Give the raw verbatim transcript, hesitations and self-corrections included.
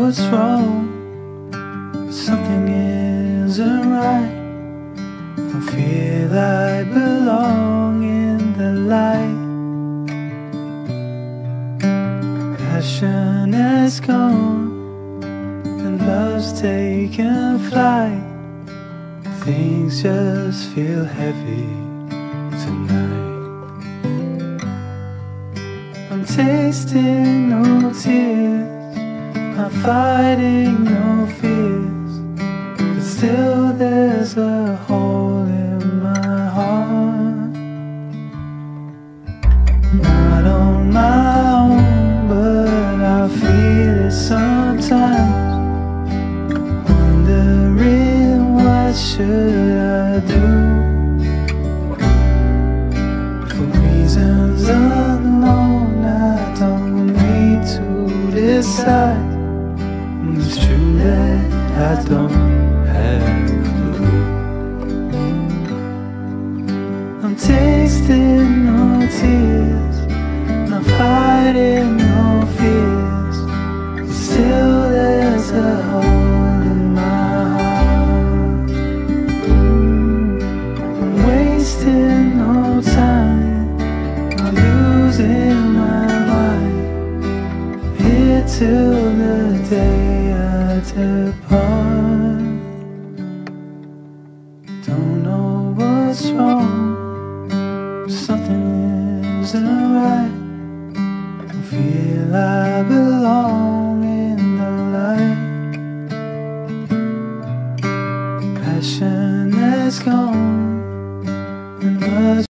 what's wrong, but something isn't right. Don't feel I belong in the light. Passion has gone and love's taken flight. Things just feel heavy tonight. I'm tasting no tears, I'm fighting no fears, but still there's a hole in my heart. Not on my own, but I feel it sometimes. Wondering what should I do? For reasons unknown, I don't need to decide. It's true that I don't have a clue. I'm tasting no tears, I'm fighting no fears, but still there's a hole in my heart. I'm wasting no time, I'm losing my mind, here till the day I depart. Don't know what's wrong, but something isn't right. Don't feel I belong in the light. Passion has gone and love's